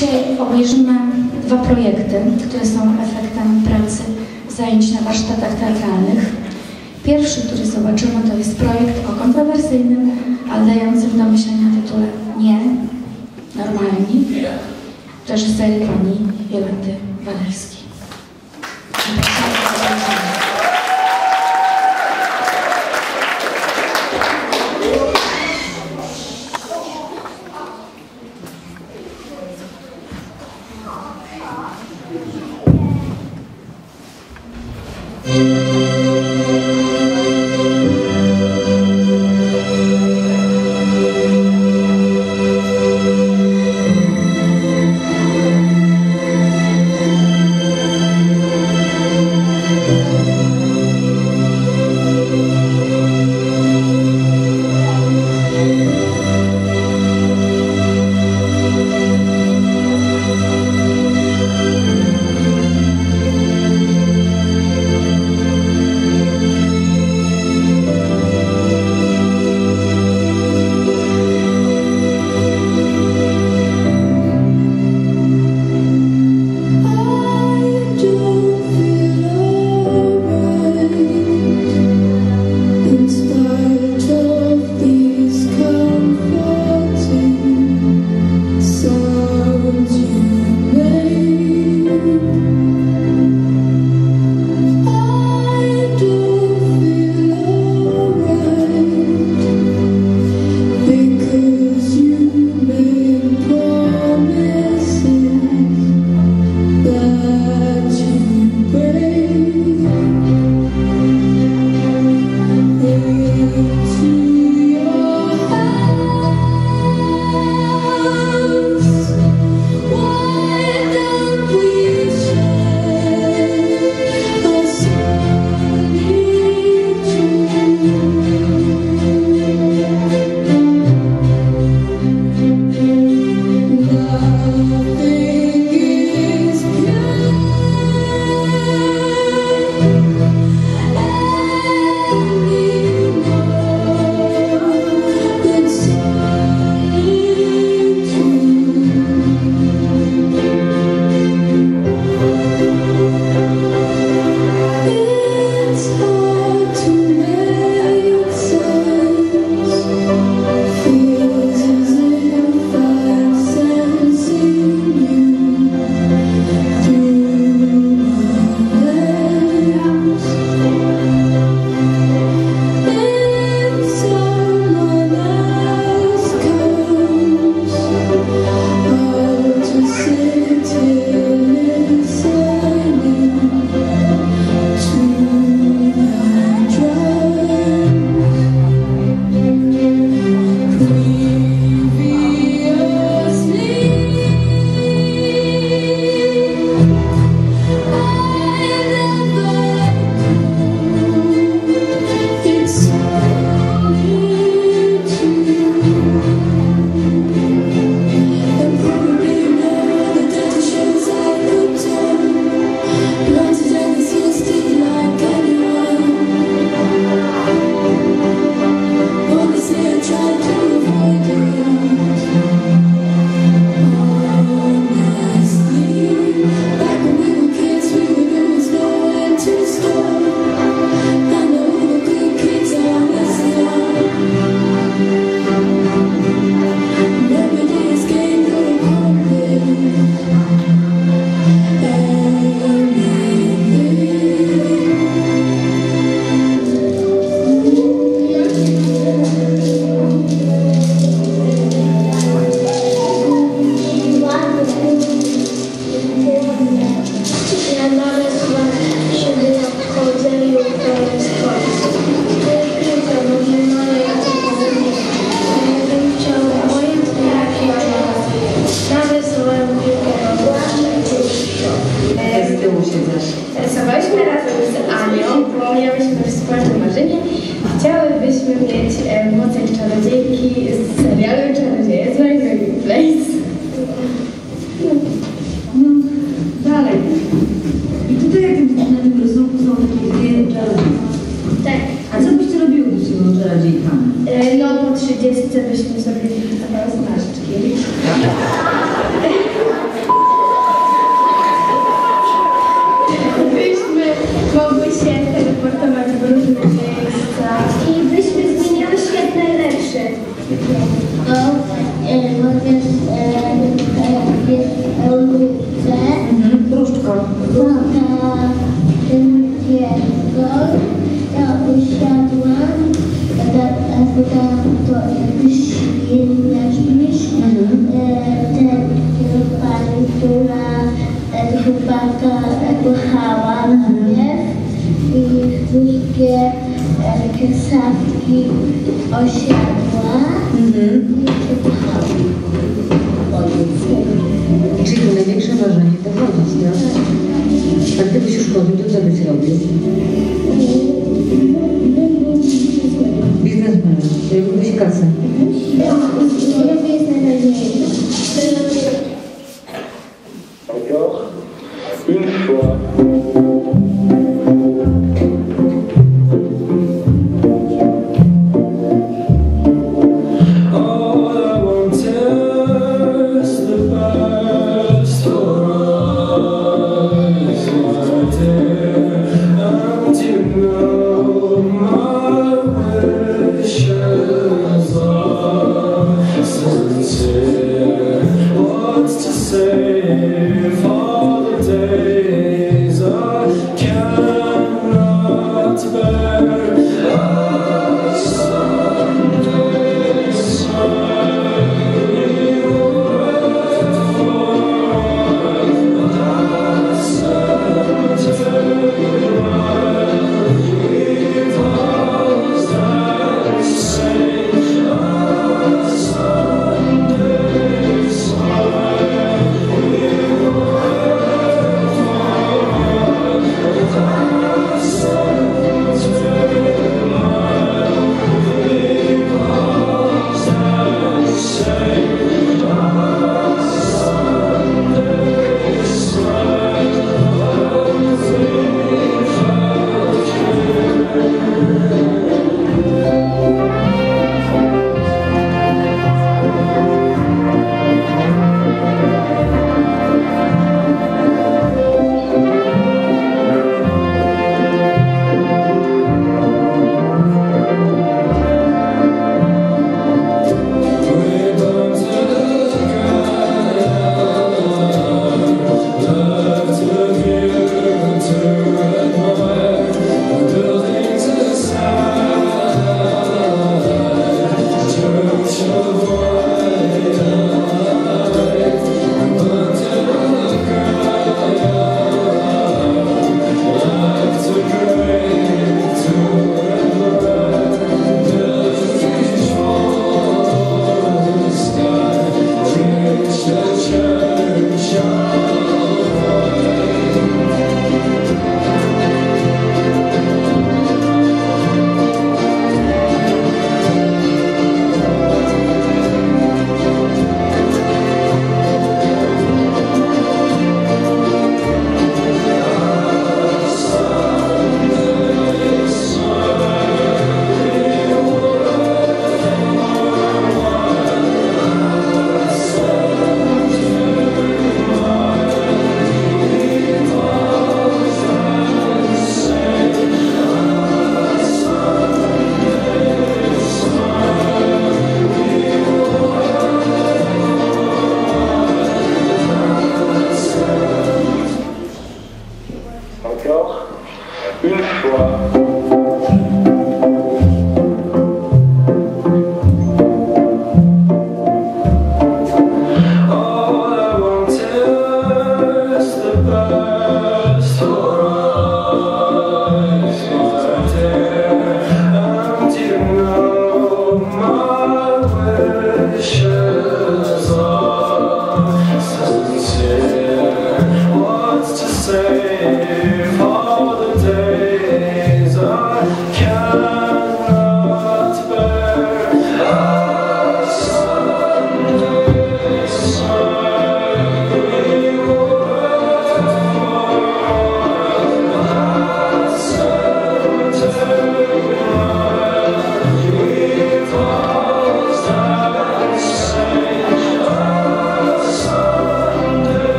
Dzisiaj obejrzymy dwa projekty, które są efektem pracy zajęć na warsztatach teatralnych. Pierwszy, który zobaczymy, to jest projekt o kontrowersyjnym, ale dającym do myślenia tytule Nie, normalni, w reżyserii pani Jolanty Walewskiej. Rysowaliśmy razem z Anią, bo miałyśmy wspólne marzenie. Chciałybyśmy mieć moce czarodziejki z serialu Czarodzieje z Waverly Place. Dalej. I tutaj na tym rysunku są takie dwie czarodziejki. Tak. A co byście robiły, gdybyście były czarodziejkami? No po 30 byśmy zrobili chyba znaczki. Różdżko. Ja usiadłam, to śmiesz, pani, która chłopaka kochała najpierw i wszystkie kasawki osiadła i się kochała. Czyli to największe marzenie to chodzić, tak? A gdybyś już chodził, to co byś robił? Biznesmen, robiłbyś kasę. Encore une fois. All I want to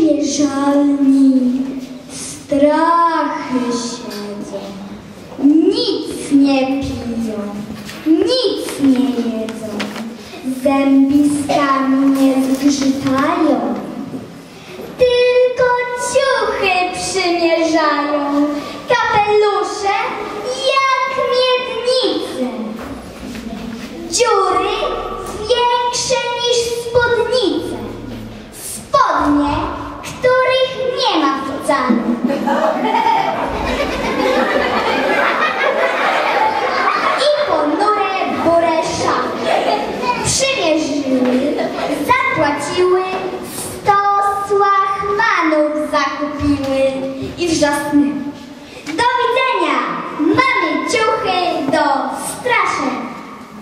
Przymierzalni strachy siedzą, nic nie piją, nic nie jedzą, zębiskami nie zgrzytają, tylko ciuchy przymierzają, kapelusze jak miednice, dziury większe niż spódnice, spodnie, których nie ma wcale. I ponure burę szafy przymierzyły, zapłaciły, 100 słachmanów zakupiły i wrzasnęły. Do widzenia, mamy ciuchy do straszenia.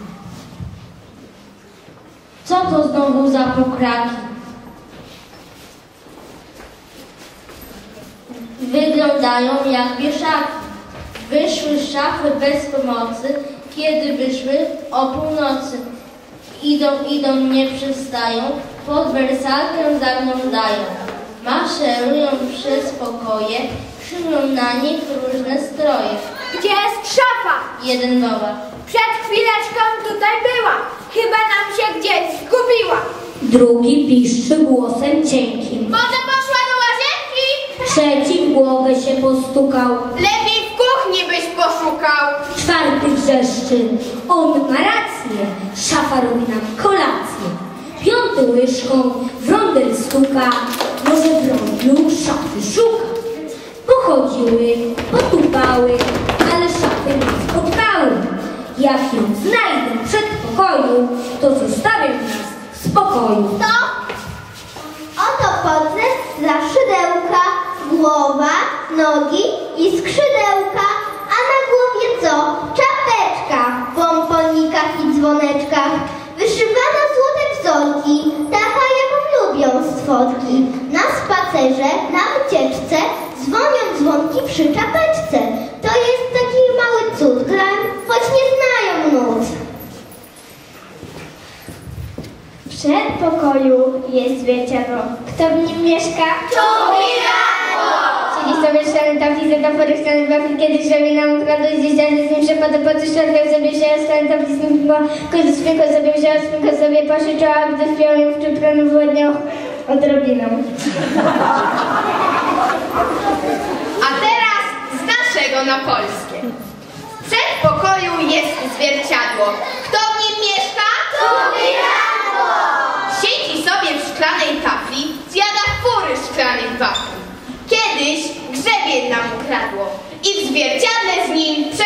Co to znowu za pokraki? Wyglądają jak wieszaki. Wyszły z szafy bez pomocy, kiedy wyszły o północy. Idą, nie przestają, pod wersalkę zaglądają. Maszerują przez pokoje, szyją na nich różne stroje. Gdzie jest szafa? Jeden woła. Przed chwileczką tutaj była. Chyba nam się gdzieś zgubiła. Drugi piszczy głosem cienkim. Woda poszła do łazienki. Trzeci w głowę się postukał. Lepiej w kuchni byś poszukał. Czwarty wrzeszczy. On ma rację. Szafa robi nam kolację. Piąty łyżką w rondel stuka. Może w rondlu szafy szuka. Pochodziły, potupały, ale szafy nie spotkały. Jak ją znajdę w przedpokoju, to zostawię nas w spokoju. To oto podnes za szydełka, głowa, nogi i skrzydełka, a na głowie co? Czapeczka w pomponikach i dzwoneczkach, wyszywana złote wzorki, taka jaką lubią swodki. Na spacerze, na wycieczce dzwonią dzwonki przy czapeczce. To jest taki mały cud, choć nie znają nut. W przedpokoju jest zwierciadło. Kto w nim mieszka? Siedzi sobie szalony tablicy, zapory szalony wafel, kiedy zrobi nam radość, gdzieś dalej z nim przepada po coś środkach, sobie wzięła szalony tablicy, z nim piła, kogoś spinko sobie wzięła, spinko sobie poszyczała, gdy wpiła ją w czupkę, wyładniał odrobiną. A teraz z naszego na polskie. W przedpokoju jest zwierciadło. Kto w nim mieszka? Siedzi sobie w szklanej tafli, zjada fury szklanych wafli. Kiedyś grzebień nam ukradło i w zwierciadle z nim